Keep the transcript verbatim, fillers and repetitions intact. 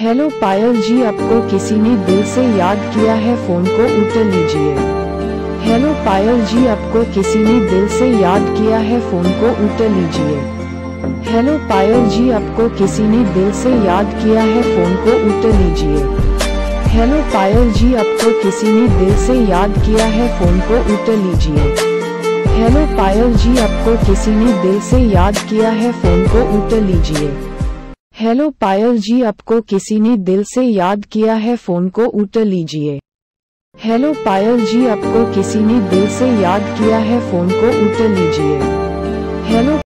Hello पायल जी, आपको किसी ने दिल से याद किया है, फोन को उठा लीजिए। हेलो पायल जी, आपको किसी ने दिल से याद किया है, फोन को उठा लीजिए। हेलो पायल जी, आपको किसी ने दिल से याद किया है, फोन को उठा लीजिए। हेलो पायल जी, आपको किसी ने दिल से याद किया है, फोन को उठा लीजिए। हेलो पायल जी, आपको किसी ने दिल से याद किया है, फोन को उठा लीजिए। हेलो पायल जी, आपको किसी ने दिल से याद किया है, फोन को उठा लीजिए। हेलो पायल जी, आपको किसी ने दिल से याद किया है, फोन को उठा लीजिए। हेलो